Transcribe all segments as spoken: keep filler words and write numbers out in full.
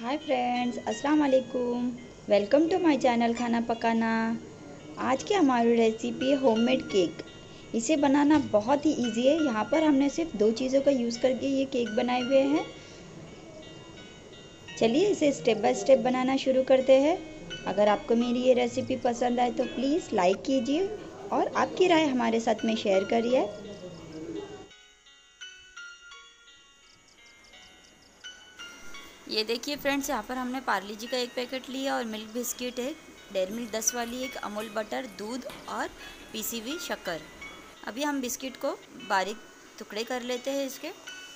Hi friends, अस्सलाम वालेकुम। Welcome to my channel खाना पकाना। आज की हमारी रेसिपी है होममेड केक। इसे बनाना बहुत ही इजी है। यहाँ पर हमने सिर्फ दो चीज़ों का यूज़ करके ये केक बनाए हुए हैं। चलिए इसे स्टेप बाय स्टेप बनाना शुरू करते हैं। अगर आपको मेरी ये रेसिपी पसंद आए तो प्लीज़ लाइक कीजिए और आपकी राय हमारे साथ में शेयर करिए। ये देखिए फ्रेंड्स, यहाँ पर हमने पार्ले जी का एक पैकेट लिया और मिल्क बिस्किट है, डेयरी मिल्क दस वाली, एक अमूल बटर, दूध और पीसी हुई शक्कर। अभी हम बिस्किट को बारीक टुकड़े कर लेते हैं इसके।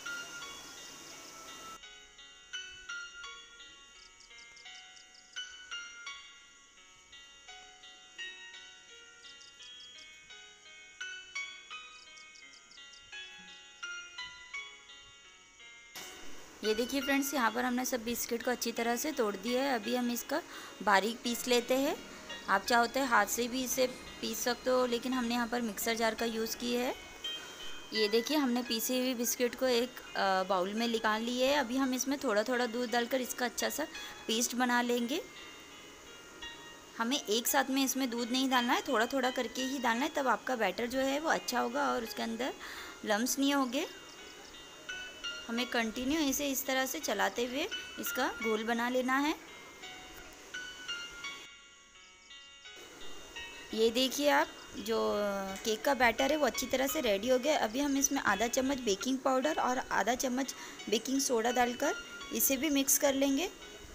ये देखिए फ्रेंड्स, यहाँ पर हमने सब बिस्किट को अच्छी तरह से तोड़ दिया है। अभी हम इसका बारीक पीस लेते हैं। आप चाहो तो हाथ से भी इसे पीस सकते हो, लेकिन हमने यहाँ पर मिक्सर जार का यूज़ किया है। ये देखिए, हमने पीसी हुई बिस्किट को एक बाउल में निकाल लिए है। अभी हम इसमें थोड़ा थोड़ा दूध डालकर इसका अच्छा सा पेस्ट बना लेंगे। हमें एक साथ में इसमें दूध नहीं डालना है, थोड़ा थोड़ा करके ही डालना है, तब आपका बैटर जो है वो अच्छा होगा और उसके अंदर लम्स नहीं होंगे। हमें कंटिन्यू इसे इस तरह से चलाते हुए इसका घोल बना लेना है। ये देखिए आप, जो केक का बैटर है वो अच्छी तरह से रेडी हो गया। अभी हम इसमें आधा चम्मच बेकिंग पाउडर और आधा चम्मच बेकिंग सोडा डालकर इसे भी मिक्स कर लेंगे।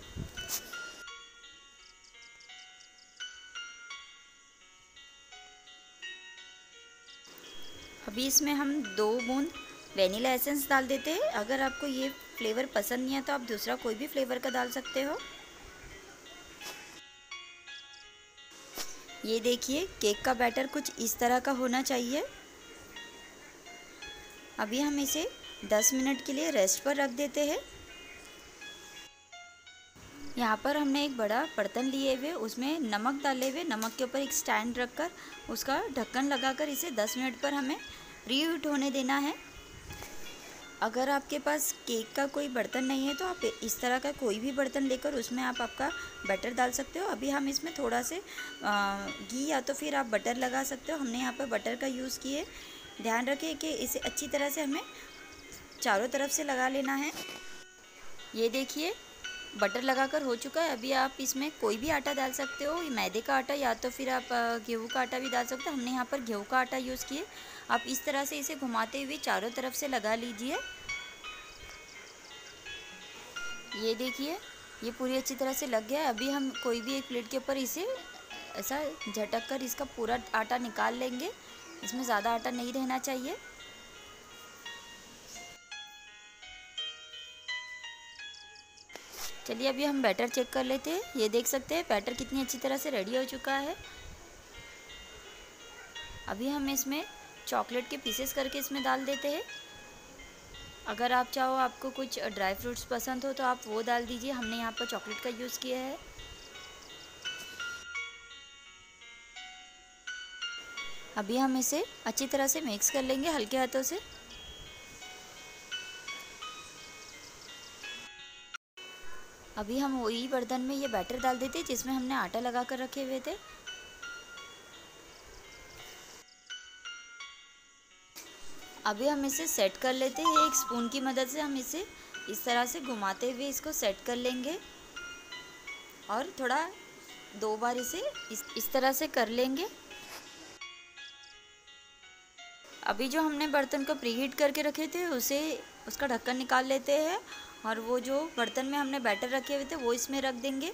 अभी इसमें हम दो बूंद वेनिला एसेंस डाल देते हैं। अगर आपको ये फ्लेवर पसंद नहीं है तो आप दूसरा कोई भी फ्लेवर का डाल सकते हो। ये देखिए, केक का बैटर कुछ इस तरह का होना चाहिए। अभी हम इसे दस मिनट के लिए रेस्ट पर रख देते हैं। यहाँ पर हमने एक बड़ा बर्तन लिए हुए, उसमें नमक डाले हुए, नमक के ऊपर एक स्टैंड रखकर उसका ढक्कन लगाकर इसे दस मिनट पर हमें प्री हीट होने देना है। अगर आपके पास केक का कोई बर्तन नहीं है तो आप इस तरह का कोई भी बर्तन लेकर उसमें आप आपका बैटर डाल सकते हो। अभी हम इसमें थोड़ा से घी या तो फिर आप बटर लगा सकते हो। हमने यहाँ पर बटर का यूज़ किए। ध्यान रखें कि इसे अच्छी तरह से हमें चारों तरफ से लगा लेना है। ये देखिए, बटर लगाकर हो चुका है। अभी आप इसमें कोई भी आटा डाल सकते हो, मैदे का आटा या तो फिर आप गेहूं का आटा भी डाल सकते हो। हमने यहाँ पर गेहूं का आटा यूज़ किए। आप इस तरह से इसे घुमाते हुए चारों तरफ से लगा लीजिए। ये देखिए, ये पूरी अच्छी तरह से लग गया है। अभी हम कोई भी एक प्लेट के ऊपर इसे ऐसा झटक कर इसका पूरा आटा निकाल लेंगे। इसमें ज़्यादा आटा नहीं रहना चाहिए। चलिए अभी हम बैटर चेक कर लेते हैं। ये देख सकते हैं बैटर कितनी अच्छी तरह से रेडी हो चुका है। अभी हम इसमें चॉकलेट के पीसेस करके इसमें डाल देते हैं। अगर आप चाहो, आपको कुछ ड्राई फ्रूट्स पसंद हो तो आप वो डाल दीजिए। हमने यहाँ पर चॉकलेट का यूज़ किया है। अभी हम इसे अच्छी तरह से मिक्स कर लेंगे हल्के हाथों से। अभी हम वही बर्तन में ये बैटर डाल देते हैं जिसमें हमने आटा लगा कर रखे हुए थे। अभी हम इसे सेट कर लेते हैं। एक स्पून की मदद से हम इसे इस तरह से घुमाते हुए इसको सेट कर लेंगे और थोड़ा दो बार इसे इस, इस तरह से कर लेंगे। अभी जो हमने बर्तन को प्रीहीट करके रखे थे उसे उसका ढक्कन निकाल लेते हैं और वो जो बर्तन में हमने बैटर रखे हुए थे वो इसमें रख देंगे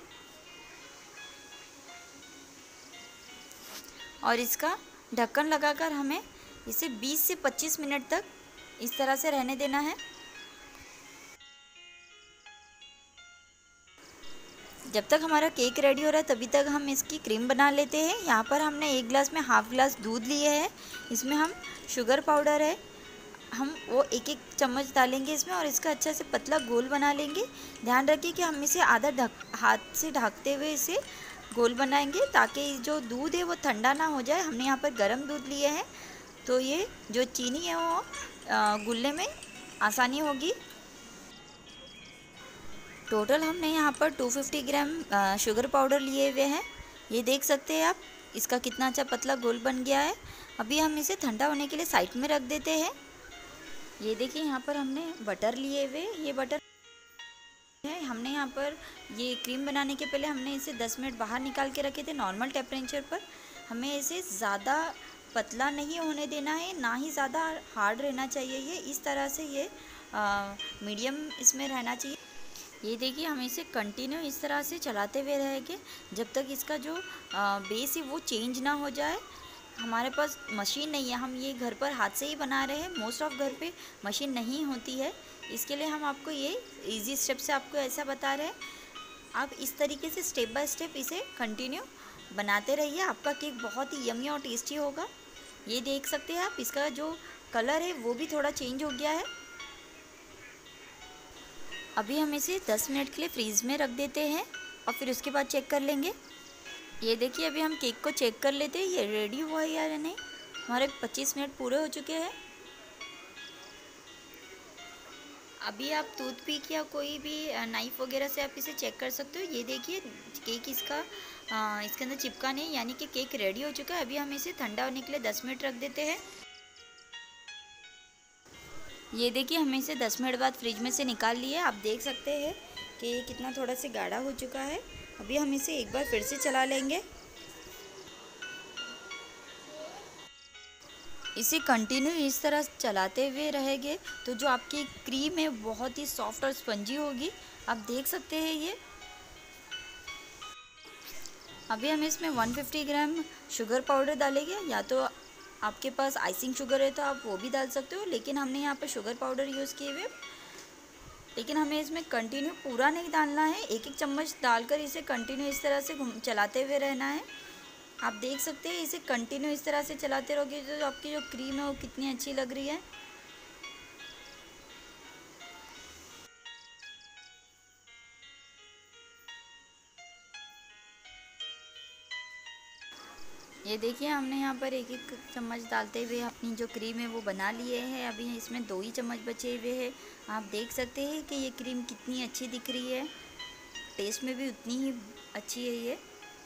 और इसका ढक्कन लगाकर हमें इसे बीस से पच्चीस मिनट तक इस तरह से रहने देना है। जब तक हमारा केक रेडी हो रहा है तभी तक हम इसकी क्रीम बना लेते हैं। यहाँ पर हमने एक गिलास में हाफ गिलास दूध लिए है। इसमें हम शुगर पाउडर है, हम वो एक एक चम्मच डालेंगे इसमें और इसका अच्छा से पतला घोल बना लेंगे। ध्यान रखिए कि हम इसे आधा ढक हाथ से ढकते हुए इसे घोल बनाएंगे ताकि जो दूध है वो ठंडा ना हो जाए। हमने यहाँ पर गर्म दूध लिए हैं तो ये जो चीनी है वो घुलने में आसानी होगी। टोटल हमने यहाँ पर दो सौ पचास ग्राम शुगर पाउडर लिए हुए हैं। ये देख सकते हैं आप, इसका कितना अच्छा पतला गोल बन गया है। अभी हम इसे ठंडा होने के लिए साइड में रख देते हैं। ये देखिए यहाँ पर हमने बटर लिए हुए, ये बटर है। हमने यहाँ पर ये क्रीम बनाने के पहले हमने इसे दस मिनट बाहर निकाल के रखे थे नॉर्मल टेम्परेचर पर। हमें इसे ज़्यादा पतला नहीं होने देना है, ना ही ज़्यादा हार्ड रहना चाहिए। ये इस तरह से ये मीडियम इसमें रहना चाहिए। ये देखिए हम इसे कंटिन्यू इस तरह से चलाते हुए रहेंगे जब तक इसका जो बेस है वो चेंज ना हो जाए। हमारे पास मशीन नहीं है, हम ये घर पर हाथ से ही बना रहे हैं। मोस्ट ऑफ घर पे मशीन नहीं होती है, इसके लिए हम आपको ये इजी स्टेप से आपको ऐसा बता रहे हैं। आप इस तरीके से स्टेप बाय स्टेप इसे कंटिन्यू बनाते रहिए, आपका केक बहुत ही यमी और टेस्टी होगा। ये देख सकते हैं आप, इसका जो कलर है वो भी थोड़ा चेंज हो गया है। अभी हम इसे दस मिनट के लिए फ्रीज में रख देते हैं और फिर उसके बाद चेक कर लेंगे। ये देखिए अभी हम केक को चेक कर लेते हैं, ये रेडी हुआ है या नहीं। हमारे पच्चीस मिनट पूरे हो चुके हैं। अभी आप टूथपिक या कोई भी नाइफ वगैरह से आप इसे चेक कर सकते हो। ये देखिए केक इसका आ, इसके अंदर चिपका नहीं, यानी कि केक रेडी हो चुका है। अभी हम इसे ठंडा होने के लिए दस मिनट रख देते हैं। ये देखिए हमें इसे दस मिनट बाद फ्रिज में से निकाल लिया। आप देख सकते हैं कि ये कितना थोड़ा सा गाढ़ा हो चुका है। अभी हम इसे एक बार फिर से चला लेंगे। इसे कंटिन्यू इस तरह चलाते हुए रहेंगे तो जो आपकी क्रीम है बहुत ही सॉफ्ट और स्पंजी होगी। आप देख सकते हैं ये। अभी हम इसमें एक सौ पचास ग्राम शुगर पाउडर डालेंगे, या तो आपके पास आइसिंग शुगर है तो आप वो भी डाल सकते हो, लेकिन हमने यहाँ पर शुगर पाउडर यूज़ किए हुए। लेकिन हमें इसमें कंटिन्यू पूरा नहीं डालना है, एक एक चम्मच डालकर इसे कंटिन्यू इस तरह से घूम चलाते हुए रहना है। आप देख सकते हैं इसे कंटिन्यू इस तरह से चलाते रहोगे तो आपकी जो क्रीम है वो कितनी अच्छी लग रही है। ये देखिए हमने यहाँ पर एक एक चम्मच डालते हुए अपनी जो क्रीम है वो बना लिए हैं। अभी इसमें दो ही चम्मच बचे हुए हैं। आप देख सकते हैं कि ये क्रीम कितनी अच्छी दिख रही है, टेस्ट में भी उतनी ही अच्छी है ये।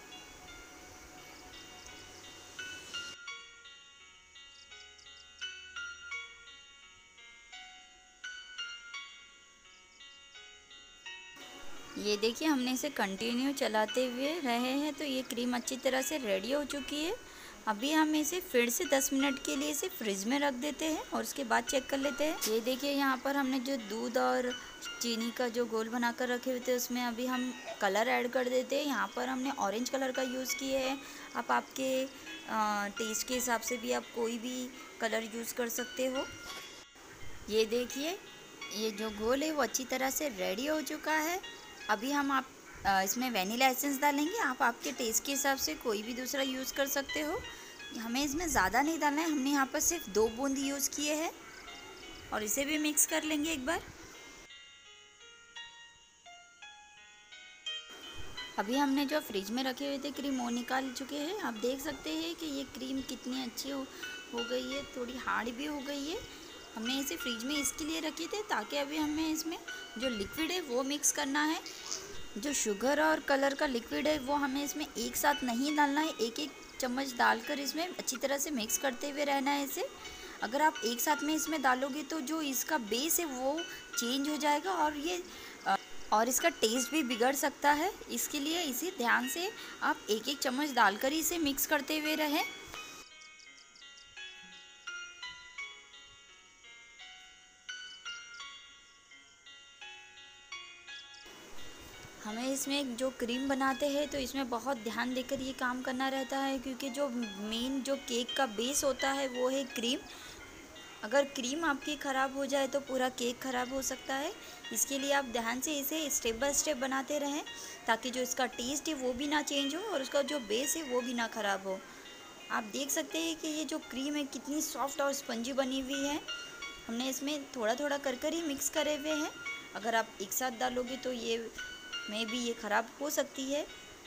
ये देखिए हमने इसे कंटिन्यू चलाते हुए रहे हैं तो ये क्रीम अच्छी तरह से रेडी हो चुकी है। अभी हम इसे फिर से दस मिनट के लिए इसे फ्रिज में रख देते हैं और उसके बाद चेक कर लेते हैं। ये देखिए यहाँ पर हमने जो दूध और चीनी का जो घोल बना कर रखे हुए थे उसमें अभी हम कलर ऐड कर देते हैं। यहाँ पर हमने ऑरेंज कलर का यूज़ किया है। आप आपके टेस्ट के हिसाब से भी आप कोई भी कलर यूज़ कर सकते हो। ये देखिए ये जो घोल है वो अच्छी तरह से रेडी हो चुका है। अभी हम आप इसमें वैनिला एसेंस डालेंगे। आप आपके टेस्ट के हिसाब से कोई भी दूसरा यूज़ कर सकते हो। हमें इसमें ज़्यादा नहीं डालना है, हमने यहाँ पर सिर्फ दो बूंद यूज़ किए हैं और इसे भी मिक्स कर लेंगे एक बार। अभी हमने जो फ्रिज में रखे हुए थे क्रीम वो निकाल चुके हैं। आप देख सकते हैं कि ये क्रीम कितनी अच्छी हो, हो गई है, थोड़ी हार्ड भी हो गई है। हमने इसे फ्रिज में इसके लिए रखे थे ताकि अभी हमें इसमें जो लिक्विड है वो मिक्स करना है। जो शुगर और कलर का लिक्विड है वो हमें इसमें एक साथ नहीं डालना है, एक एक चम्मच डालकर इसमें अच्छी तरह से मिक्स करते हुए रहना है इसे। अगर आप एक साथ में इसमें डालोगे तो जो इसका बेस है वो चेंज हो जाएगा और ये और इसका टेस्ट भी बिगड़ सकता है। इसके लिए इसे ध्यान से आप एक एक चम्मच डालकर इसे मिक्स करते हुए रहें। हमें इसमें जो क्रीम बनाते हैं तो इसमें बहुत ध्यान देकर ये काम करना रहता है, क्योंकि जो मेन जो केक का बेस होता है वो है क्रीम। अगर क्रीम आपकी ख़राब हो जाए तो पूरा केक ख़राब हो सकता है। इसके लिए आप ध्यान से इसे स्टेप बाय स्टेप बनाते रहें ताकि जो इसका टेस्ट है वो भी ना चेंज हो और उसका जो बेस है वो भी ना ख़राब हो। आप देख सकते हैं कि ये जो क्रीम है कितनी सॉफ्ट और स्पंजी बनी हुई है। हमने इसमें थोड़ा थोड़ा कर कर ही मिक्स करे हुए हैं। अगर आप एक साथ डालोगे तो ये में भी ये ख़राब हो सकती है।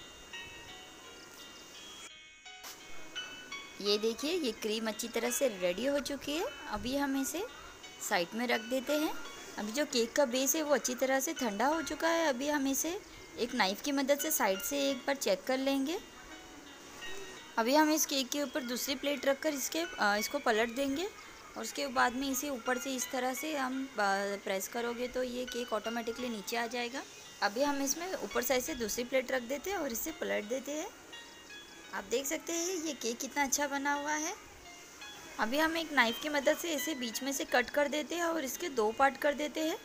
ये देखिए ये क्रीम अच्छी तरह से रेडी हो चुकी है। अभी हम इसे साइड में रख देते हैं। अभी जो केक का बेस है वो अच्छी तरह से ठंडा हो चुका है। अभी हम इसे एक नाइफ़ की मदद से साइड से एक बार चेक कर लेंगे। अभी हम इस केक के ऊपर दूसरी प्लेट रखकर इसके इसको पलट देंगे और उसके बाद में इसे ऊपर से इस तरह से हम प्रेस करोगे तो ये केक ऑटोमेटिकली नीचे आ जाएगा। अभी हम इसमें ऊपर साइड से दूसरी प्लेट रख देते हैं और इसे पलट देते हैं। आप देख सकते हैं ये केक कितना अच्छा बना हुआ है। अभी हम एक नाइफ़ की मदद से इसे बीच में से कट कर देते हैं और इसके दो पार्ट कर देते हैं।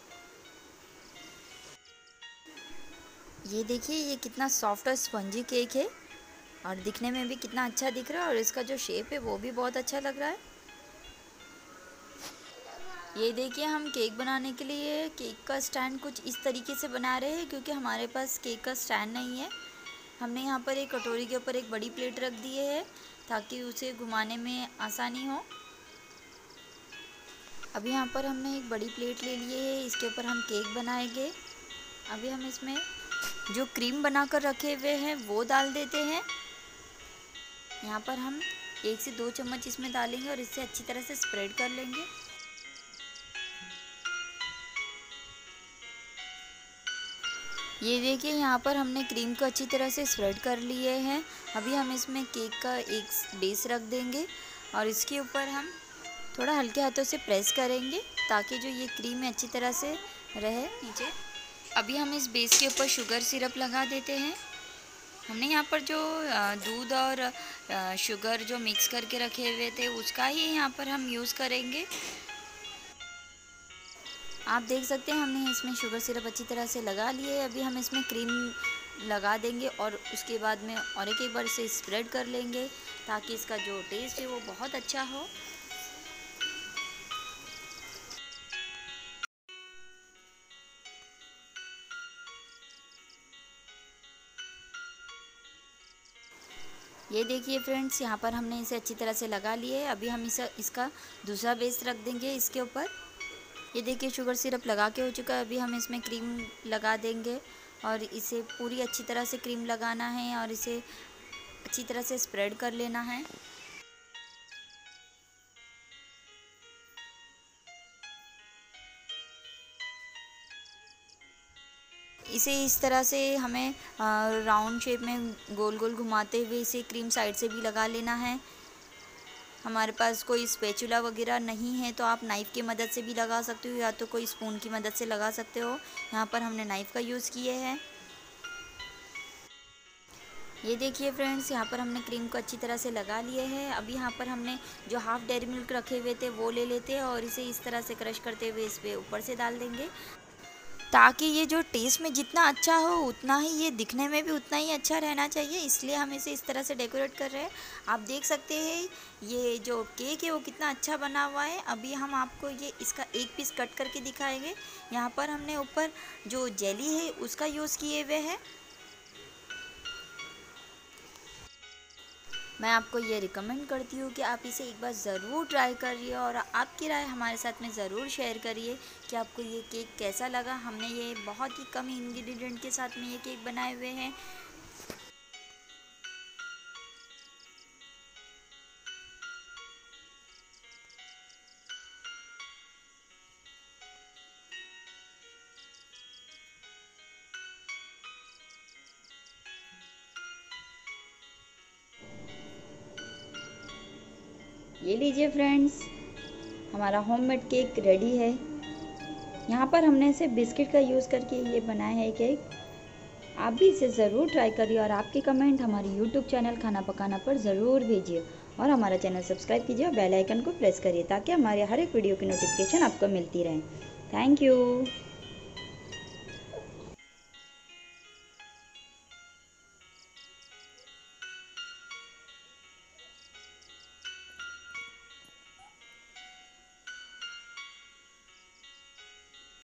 ये देखिए ये कितना सॉफ्ट और स्पंजी केक है और दिखने में भी कितना अच्छा दिख रहा है और इसका जो शेप है वो भी बहुत अच्छा लग रहा है। ये देखिए हम केक बनाने के लिए केक का स्टैंड कुछ इस तरीके से बना रहे हैं क्योंकि हमारे पास केक का स्टैंड नहीं है। हमने यहाँ पर एक कटोरी के ऊपर एक बड़ी प्लेट रख दी है ताकि उसे घुमाने में आसानी हो। अभी यहाँ पर हमने एक बड़ी प्लेट ले लिए है, इसके ऊपर हम केक बनाएंगे। अभी हम इसमें जो क्रीम बनाकर रखे हुए हैं वो डाल देते हैं। यहाँ पर हम एक से दो चम्मच इसमें डालेंगे और इसे अच्छी तरह से स्प्रेड कर लेंगे। ये देखिए यहाँ पर हमने क्रीम को अच्छी तरह से स्प्रेड कर लिए हैं। अभी हम इसमें केक का एक बेस रख देंगे और इसके ऊपर हम थोड़ा हल्के हाथों से प्रेस करेंगे ताकि जो ये क्रीम है अच्छी तरह से रहे नीचे। अभी हम इस बेस के ऊपर शुगर सिरप लगा देते हैं। हमने यहाँ पर जो दूध और शुगर जो मिक्स करके रखे हुए थे उसका ही यहाँ पर हम यूज़ करेंगे। आप देख सकते हैं हमने इसमें शुगर सिरप अच्छी तरह से लगा लिए है। अभी हम इसमें क्रीम लगा देंगे और उसके बाद में और एक एक बार इसे स्प्रेड कर लेंगे ताकि इसका जो टेस्ट है वो बहुत अच्छा हो। ये देखिए फ्रेंड्स यहाँ पर हमने इसे अच्छी तरह से लगा लिए है। अभी हम इसे इसका दूसरा बेस रख देंगे इसके ऊपर। ये देखिए शुगर सिरप लगा के हो चुका है। अभी हम इसमें क्रीम लगा देंगे और इसे पूरी अच्छी तरह से क्रीम लगाना है और इसे अच्छी तरह से स्प्रेड कर लेना है। इसे इस तरह से हमें राउंड शेप में गोल गोल घुमाते हुए इसे क्रीम साइड से भी लगा लेना है। हमारे पास कोई स्पैचुला वगैरह नहीं है तो आप नाइफ़ की मदद से भी लगा सकते हो या तो कोई स्पून की मदद से लगा सकते हो। यहाँ पर हमने नाइफ़ का यूज़ किए है। ये देखिए फ्रेंड्स यहाँ पर हमने क्रीम को अच्छी तरह से लगा लिए है। अभी यहाँ पर हमने जो हाफ़ डेयरी मिल्क रखे हुए थे वो ले लेते हैं और इसे इस तरह से क्रश करते हुए इस पर ऊपर से डाल देंगे ताकि ये जो टेस्ट में जितना अच्छा हो उतना ही ये दिखने में भी उतना ही अच्छा रहना चाहिए, इसलिए हम इसे इस तरह से डेकोरेट कर रहे हैं। आप देख सकते हैं ये जो केक है वो कितना अच्छा बना हुआ है। अभी हम आपको ये इसका एक पीस कट करके दिखाएंगे। यहाँ पर हमने ऊपर जो जेली है उसका यूज़ किए हुए हैं। मैं आपको ये रिकमेंड करती हूँ कि आप इसे एक बार ज़रूर ट्राई करिए और आपकी राय हमारे साथ में ज़रूर शेयर करिए कि आपको ये केक कैसा लगा। हमने ये बहुत ही कम इंग्रेडिएंट के साथ में ये केक बनाए हुए हैं। ये लीजिए फ्रेंड्स, हमारा होममेड केक रेडी है। यहाँ पर हमने इसे बिस्किट का यूज़ करके ये बनाया है केक। आप भी इसे ज़रूर ट्राई करिए और आपके कमेंट हमारे यूट्यूब चैनल खाना पकाना पर ज़रूर भेजिए और हमारा चैनल सब्सक्राइब कीजिए और बेल आइकन को प्रेस करिए ताकि हमारे हर एक वीडियो की नोटिफिकेशन आपको मिलती रहे। Thank you.